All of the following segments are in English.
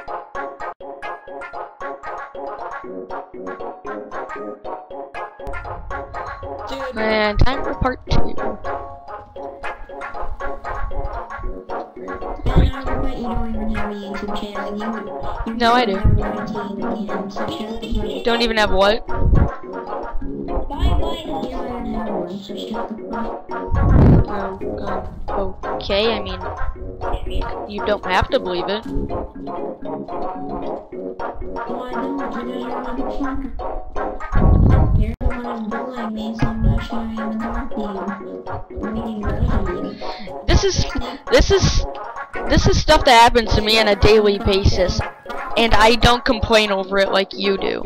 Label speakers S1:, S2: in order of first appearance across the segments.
S1: And time for part 2. No, I do. Don't even have what? Okay, I mean, you don't have to believe it. This is stuff that happens to me on a daily basis, and I don't complain over it like you do.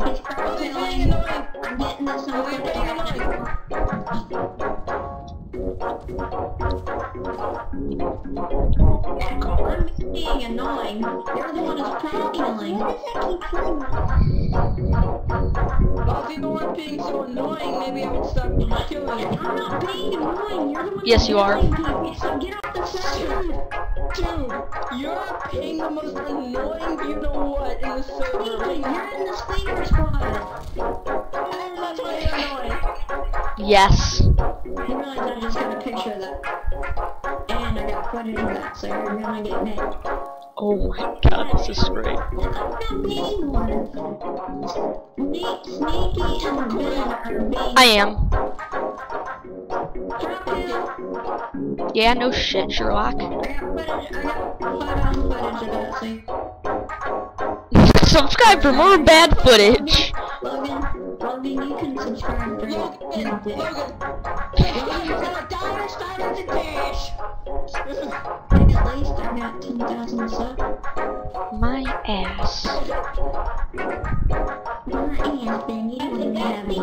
S2: Being annoying. You're the one who's killing. Well, if you weren't being so annoying, maybe I would stop killing you. I'm not being annoying. You're the one.
S1: Yes, you are.
S2: So get off the server. Dude, you're being the most annoying you know what in the server. You're in the speaker squad. That's why you're annoying.
S1: Yes.
S2: You realize I just got a picture of that. And I got footage of that, so you're gonna get mad.
S1: Oh my god, this is great.
S2: I'm not being one. Sneaky and Ben are being...
S1: I am. Yeah, no shit, Sherlock.
S2: I got footage of that, so...
S1: Subscribe for more bad footage.
S2: Logan, you can subscribe for Logan, starter to dash. At least I got 10,000 subs.
S1: My ass.
S2: Your ass, Ben, you don't even have any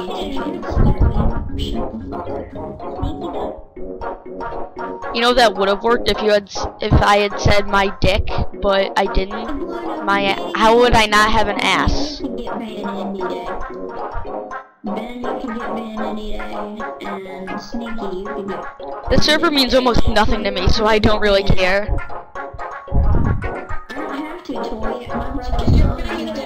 S1: You know that would have worked if I had said my dick, but I didn't. How would I not have an ass?
S2: You can get banned any day. Ben, you can get banned any day, and Sneaky, you can get...
S1: The server means almost nothing to me, so I don't really care.
S2: I don't have to, Toy. My brother's not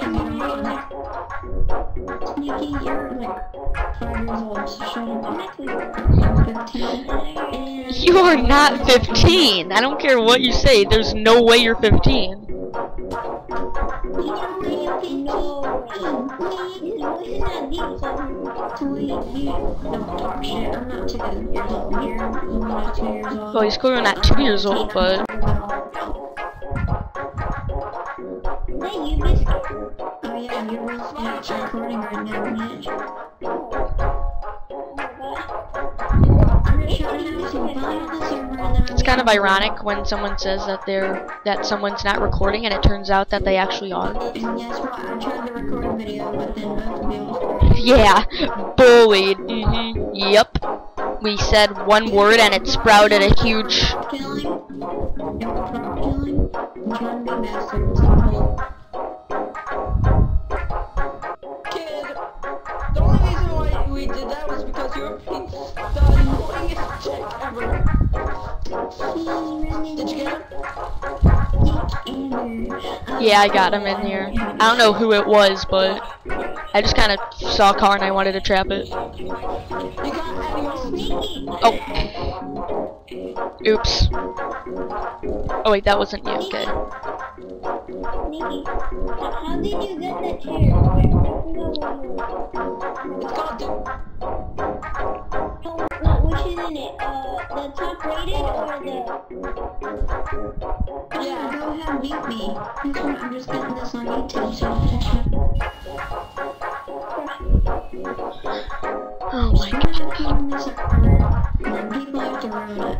S2: Sneaky, you're like 5 years old, so shut up. I'm actually 15.
S1: You are not 15. I don't care what you say. There's no way you're 15. Well, he's clearly not 2 years old, but...
S2: Oh yeah, you're recording right now, Mitch.
S1: It's kind of ironic when someone says that someone's not recording, and it turns out that they actually are.
S2: And guess what? I tried to record a video, but then both of you.
S1: Yeah, bullied. Yep. We said one word and it sprouted a huge.
S2: Killing. I'm trying to be master. Kid, the only reason why we did that was because you were being the annoyingest chick ever. Did you get him?
S1: Yeah, I got him in here. I don't know who it was, but I just kind of saw a car and I wanted to trap it. Oh. Oops. Oh wait, that wasn't you. Okay.
S2: Nikki, how did you get that chair? It's called which is in it? The top rated or the... Yeah, go ahead and mute me. I'm just getting this on YouTube, so...
S1: Oh my god.
S2: People have to ruin it.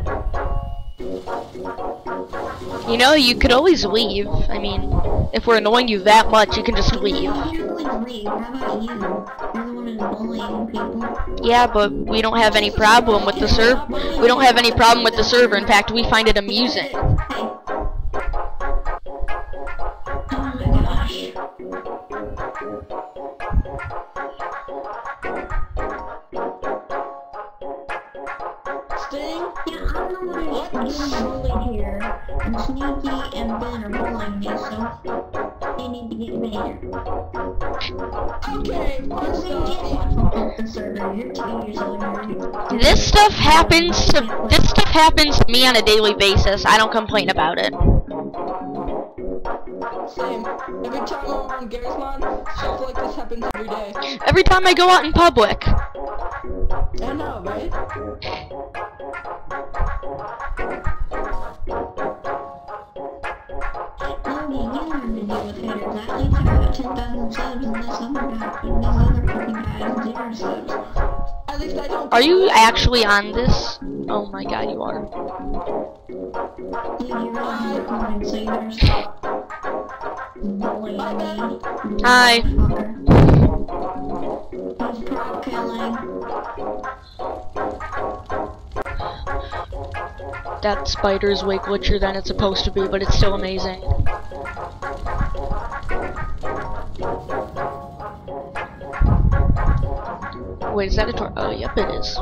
S1: You know, you could always leave. I mean, if we're annoying you that much, you can just leave.
S2: You can't always leave. How about you? You're the one who's bullying people.
S1: Yeah, but we don't have any problem with the server. We don't have any problem with the server. In fact, we find it amusing.
S2: Hey. Oh my gosh. Sting? Yeah, I'm the one who's getting bullied here. And Sneaky and Ben are bullying me, so... you need to get Vader. Okay, first off, the server. You're 2 years old.
S1: This stuff happens to me on a daily basis. I don't complain about it.
S2: Same. Every time I'm on Garry's Mod, stuff like this happens every day.
S1: Every time I go out in public.
S2: I know, right? Oh, you learn to deal with haters. At least I got 10,000 subs and this other fucking guy has 0 subs. At least I don't.
S1: Are you actually on this? Oh my god, you are.
S2: Dude, you're really recording, so you better stop bullying me.
S1: Hi.
S2: He's prop killing.
S1: That spider's way glitchier than it's supposed to be, but it's still amazing. Wait, is that a door? Oh, yep, it is.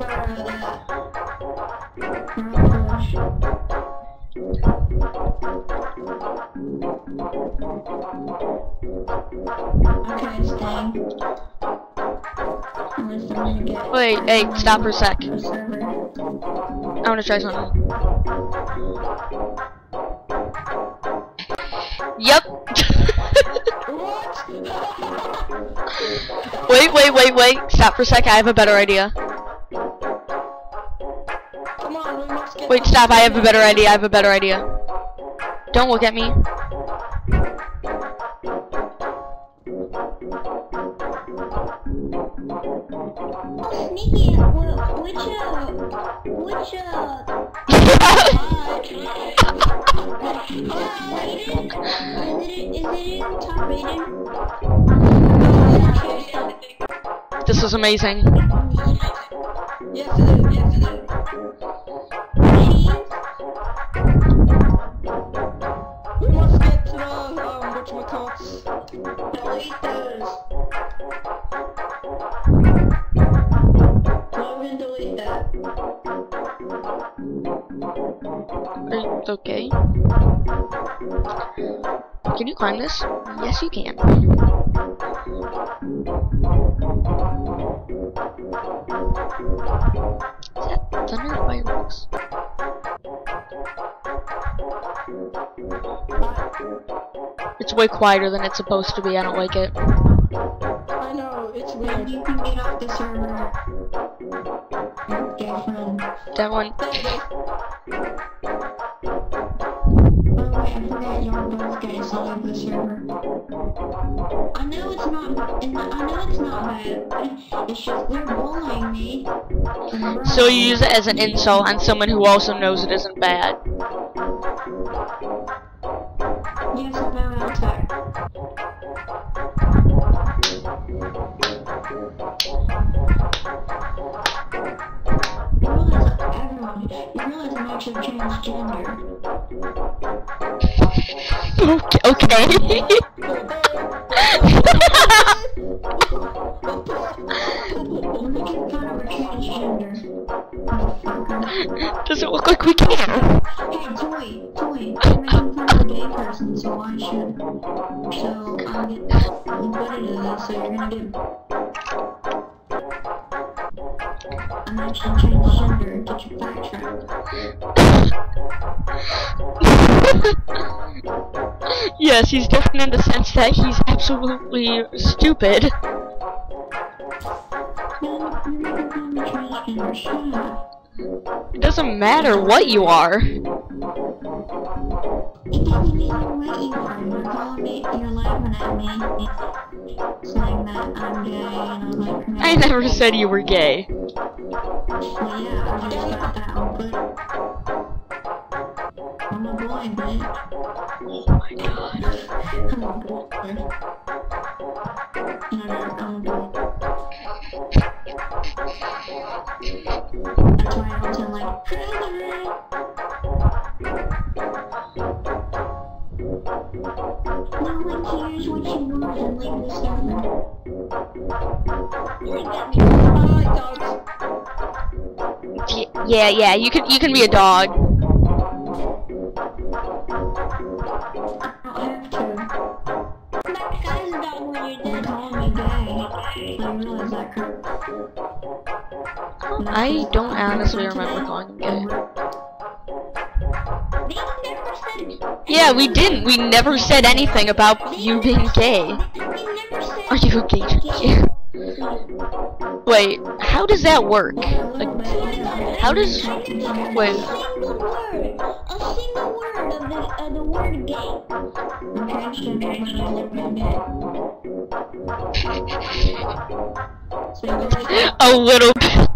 S2: Okay, Sting.
S1: Wait, hey, stop for a sec. I wanna try something. Yep. Wait. Stop for a sec. I have a better idea.
S2: Come on, we must get.
S1: Wait, stop. I have a better idea. Don't look at me.
S2: Sneaky, which is it in top rated?
S1: This was amazing.
S2: Yes, it is. We must get to the, whatchamacallits. Delete those. Logan, delete that.
S1: Okay. Can you climb this? Yes, you can. Is that thunder or fireworks? It's way quieter than it's supposed to be. I don't like it.
S2: I know, it's weird. You can get off the server. Your girlfriend.
S1: That one.
S2: Oh wait, I forgot y'all both guys all over the server. I know it's not bad, but it's just they're bullying me.
S1: So you use it as an insult on someone who also knows it isn't bad.
S2: Yes, I'm now outside. You realize I'm actually transgender.
S1: Okay. Doesn't look like we can.
S2: Hey, Toy, you're making fun of a gay person, so I should. So, I'm getting invited to this, so you're gonna get. I'm actually transgender, get your backtrack.
S1: Yes, he's different in the sense that he's absolutely stupid.
S2: No, you're making fun of transgender, shut up.
S1: It doesn't matter what you are.
S2: It doesn't matter what you are. You're calling me, you're laughing at me, saying that I'm gay, and I'm like,
S1: I never said you were gay.
S2: well, yeah, I just got that on clip. I'm a boy, bitch.
S1: Oh my god.
S2: I'm a boy. I'm a boy. That's why I don't sound like, hello. No one cares what you want and leave the server. You ain't got me. I like dogs.
S1: Yeah, you can be a dog.
S2: I don't have to.
S1: I don't honestly remember calling him gay.
S2: They never said.
S1: Yeah, we didn't. We never said anything about you being gay.
S2: They never said.
S1: Are you gay? Wait, how does that work? Like, how does... Wait.
S2: A single word of the word gay.
S1: A little bit.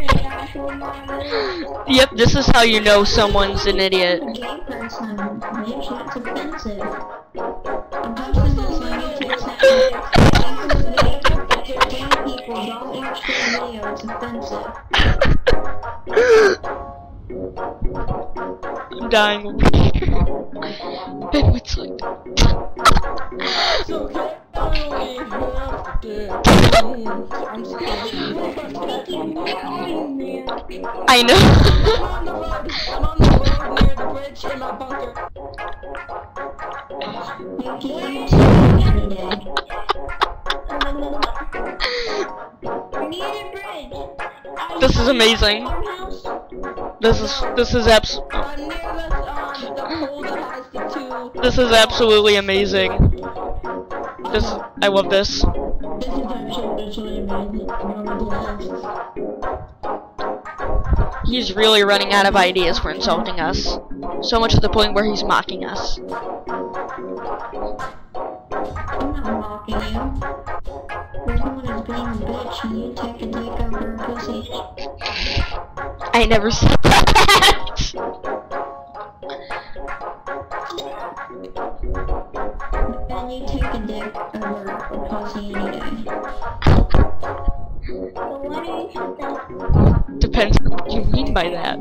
S1: Yep, this is how you know someone's an idiot.
S2: Gay person, bitch, that's offensive. A person that's like gay people don't watch the video, it's offensive.
S1: I'm dying over here. Ben was like...
S2: It's okay.
S1: I know.
S2: I'm on the road near the bridge in my bunker.
S1: This is amazing. This is absolutely amazing. I love this. He's really running out of ideas for insulting us. So much to the point where he's mocking us.
S2: I'm not mocking you. Everyone is being a bitch and you take a dick over a pussy.
S1: I never said that!
S2: Then you take a dick over a pussy any day. So why do you think that?
S1: Depends on what you mean by that.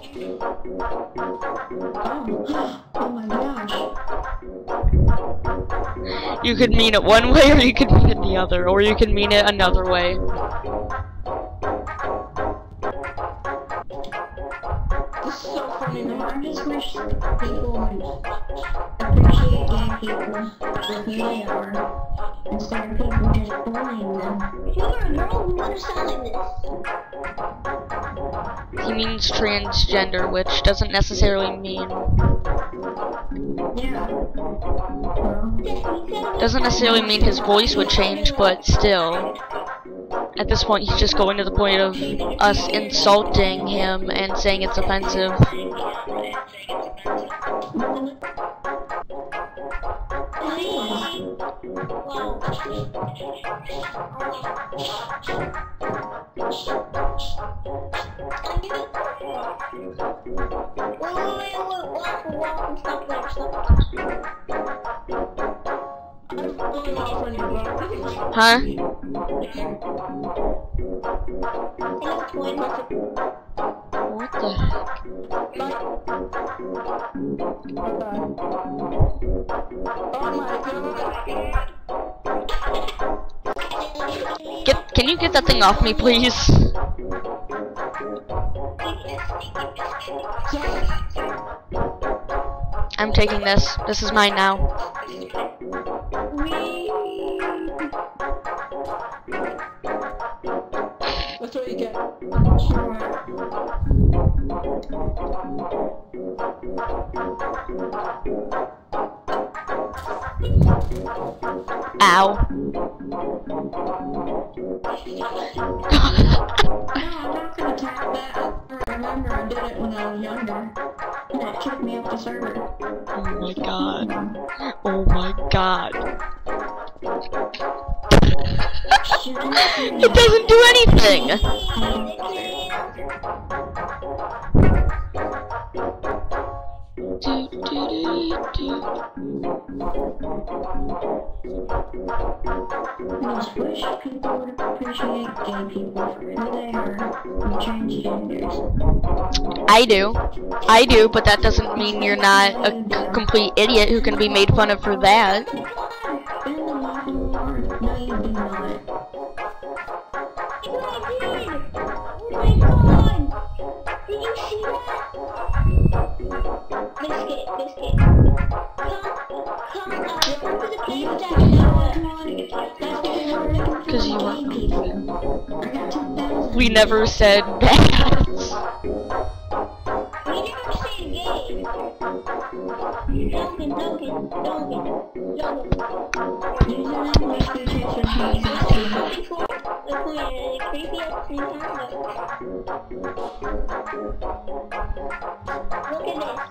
S2: Oh my gosh.
S1: You could mean it one way or you could mean it the other, or you can mean it another way.
S2: This is so funny, man. I just wish people would appreciate gay people for who they are, instead of people just bullying them. You are a girl who understands this.
S1: He means transgender, which doesn't necessarily mean...
S2: Yeah.
S1: Doesn't necessarily mean his voice would change, but still. At this point, he's just going to the point of us insulting him and saying it's offensive. Huh? What the heck? Can you get that thing off me, please? I'm taking this. This is mine now.
S2: That's what you get.
S1: Ow.
S2: No, I'm not gonna tap that. I remember I did it when I was younger. And it kicked me off the server.
S1: Oh my god. Oh my god. It doesn't do anything!
S2: I just wish people would appreciate gay people for who they are and transgenders.
S1: I do, but that doesn't mean you're not a complete idiot who can be made fun of for that.
S2: No, you do not. Oh my god! Did you see that? Biscuit. Come to the place
S1: Because you were. We never said that.
S2: We never say gay. Duncan. Look at this.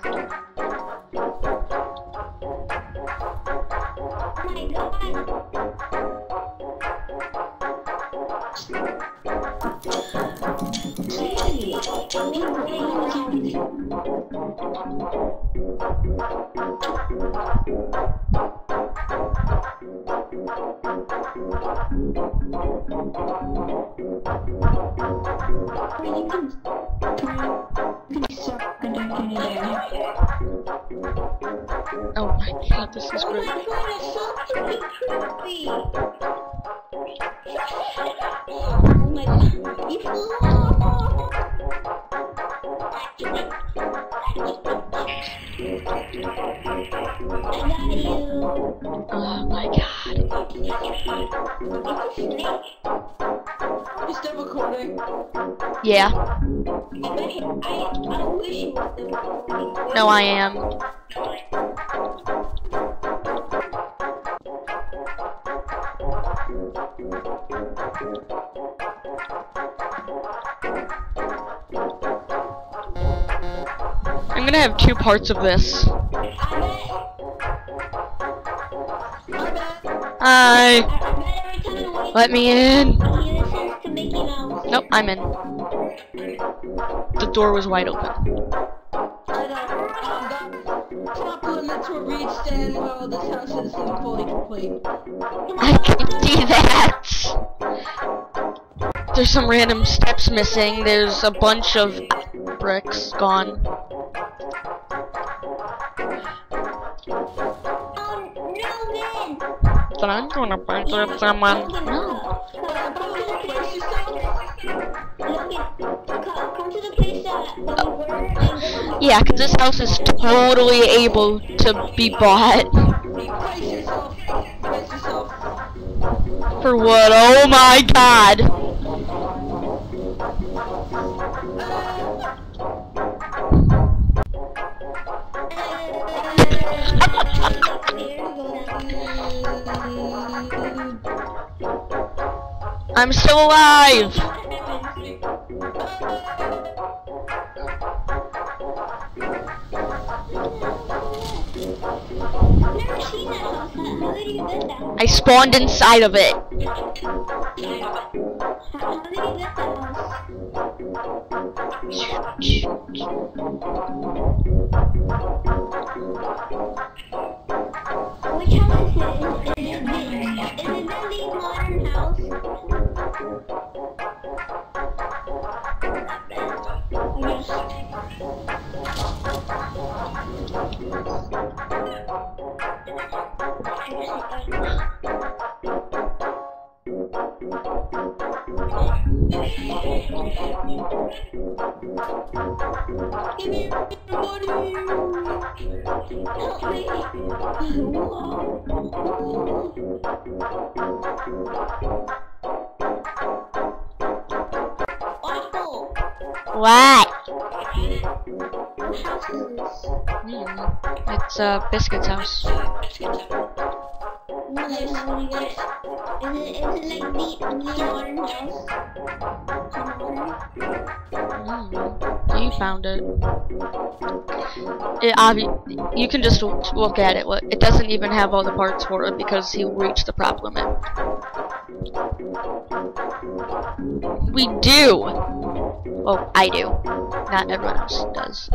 S2: Oh my god.
S1: Oh my god, this is great.
S2: Oh my god, it's so freaking creepy. Oh my god, you flew I got you.
S1: Oh my god.
S2: It's a snake.
S3: You still recording?
S1: Yeah.
S2: I wish you were still recording.
S1: No, I am. I'm gonna have 2 parts of this. Hi. Let me in. Nope, I'm in. The door was wide open.
S3: Top limit to reached and this house isn't fully complete.
S1: I can see that. There's some random steps missing. There's a bunch of bricks gone. But I'm gonna punch at someone. No. Yeah, because this house is totally able to be bought.
S3: Brace yourself.
S1: For what? Oh my god! I'm still alive! I spawned inside of it.
S2: Which house is it? Is it the modern house? Give me everybody! Help me! Awful!
S1: What?
S2: What house is this?
S1: It's Biscuit's house.
S2: What is it? Is it like the modern house?
S1: You found it. You can just look at it. It doesn't even have all the parts for it because he reached the proper limit. We do. Well, I do. Not everyone else does.